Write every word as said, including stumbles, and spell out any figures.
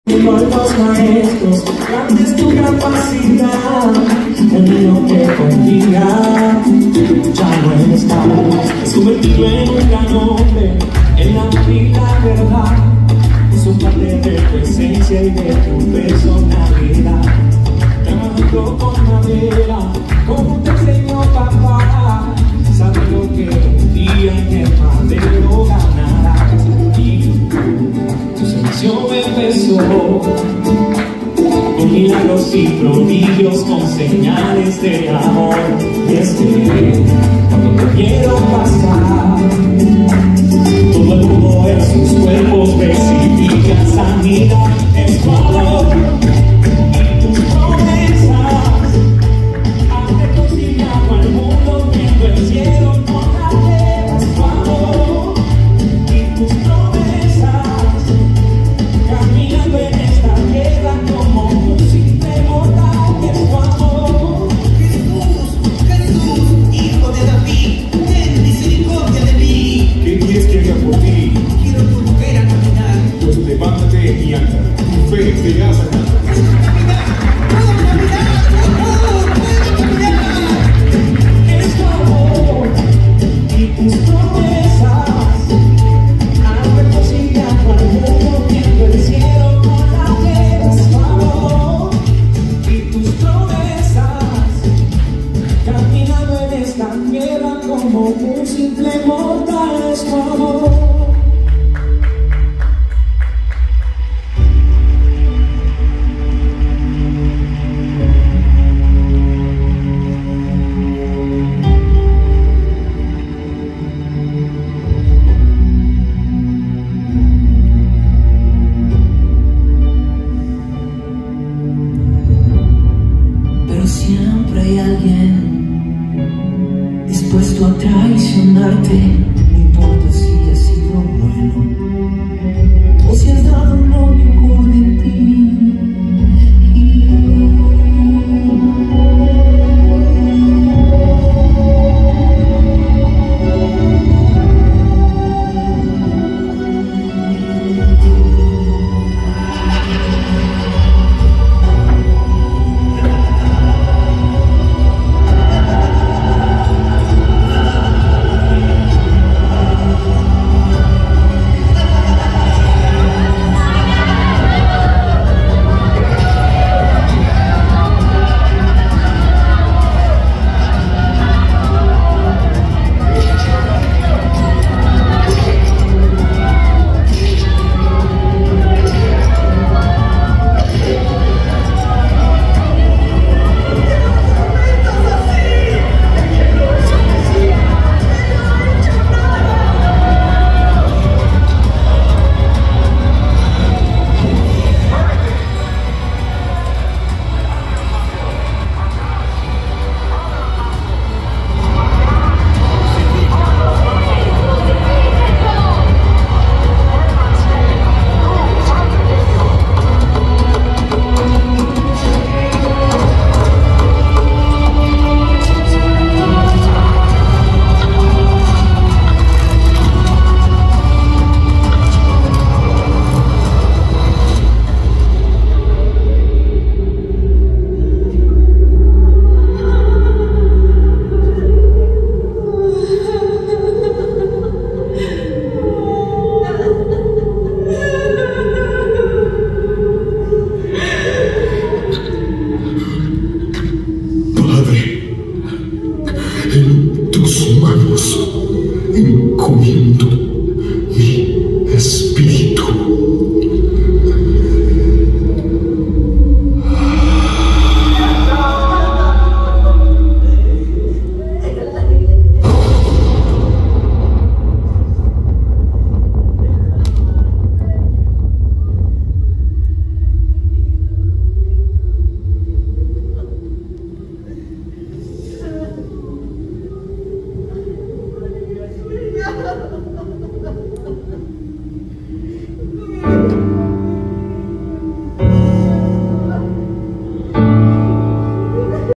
Con los maestros, grande es tu capacidad. El mío que contiga ya no está. Es convertido en un gran hombre, en la vida verdad. Es un parte de tu esencia y de tu personalidad. Trabajando con madera, como te enseñó papá. Sabe lo que un día en el madero ganarás. Y tu selección empezó con milagros y prodigios, con señales de amor. Y es que cuando te vieron pasar, todo el mundo en sus cuerpos recibía sanidad. Es tu amor y tus promesas han reconciliado al mundo, viendo el cielo con la tierra. Es tu amor y tus promesas, caminando en esta tierra como un simple mortal. Es tu amor. Jesús, Jesús, hijo de David, ten misericordia de mí. ¿Qué quieres que haga por ti? Quiero volver a caminar. Pues levántate y anda, tu fe te hace nada. ¡Puedo caminar! ¡Puedo caminar! ¡Oh, puedo caminar! Es tu amor y tus promesas han reconciliado al mundo, viendo el cielo con la tierra. Es tu amor y tus promesas, caminando en esta tierra como un simple mortal. Es tu amor. Pero siempre hay alguien dispuesto a traicionarte.